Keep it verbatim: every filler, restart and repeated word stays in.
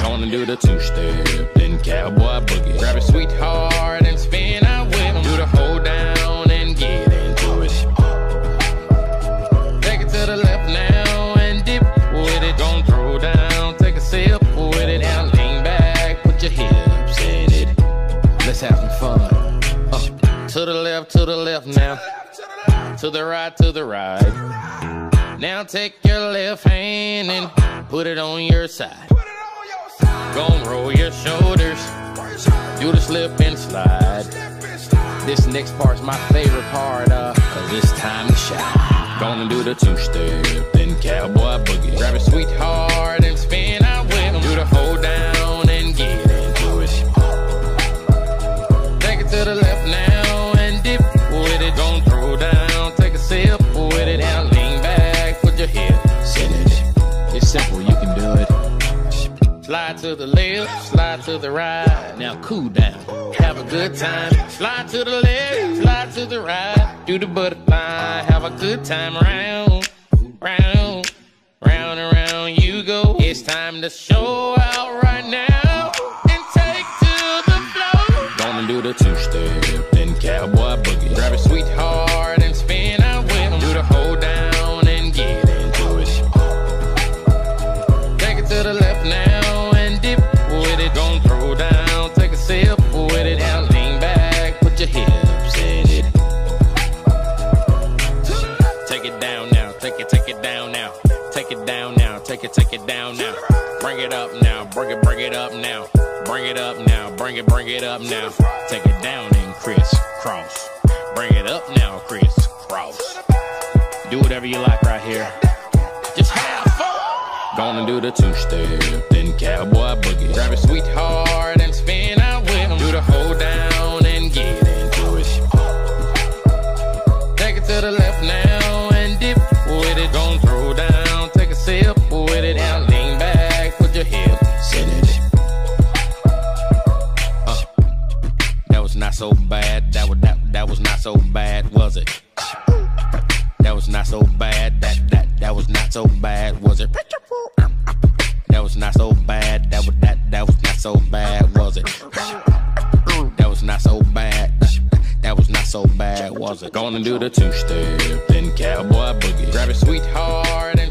Gonna do the two-step, then cowboy boogie. Grab a sweetheart and spin out with him. Do the hold down and get into it. Take it to the left now and dip with it. Gonna throw down, take a sip with it. Now lean back, put your hips in it. Let's have some fun. Uh, to the left, to the left now. To the right, to the right. Now take your left hand and put it on your side. Gonna roll your shoulders, do the slip and slide. This next part's my favorite part, uh, cause it's time to shine. Gonna do the two-step, then cowboy boogie. Grab a sweetheart and spin out with him. Do the hold down and get into it. Take it to the left now and dip with it. Gonna throw down, take a sip with it. Now lean back, put your hips in it. It's simple, you can do it. Slide to the left, slide to the right. Now cool down, have a good time. Slide to the left, slide to the right. Do the butterfly, have a good time. Round, round, round and round you go. It's time to show out right now and take to the floor. Gonna do the two-step, then cowboy boogie. Grab a sweetheart and spin out with him. Do the hold down and get into it. Take it to the left now. Gonna throw down, take a sip with it. Now lean back, put your hips in it. Take it down now, take it, take it down now. Take it down now, take it, take it down now. Bring it up now, bring it, bring it up now. Bring it up now, bring it, bring it up now. Take it down and crisscross. Bring it up now, crisscross. Do whatever you like right here. Just have fun. Gonna do the two-step, then cowboy boogie. Grab a sweetheart and spin out with him. Do the hold down and get into it. Take it to the left now and dip with it. Gonna throw down, take a sip with it. Now lean back, put your hips in it. Uh, that was not so bad. That was that that was not so bad, was it? That was not so bad. That that that was not so bad, was it? That was not so bad. That was that that was not so bad, was it? That was not so bad. That was not so bad, was it? Gonna do the two-step, then cowboy boogie. Grab a sweetheart and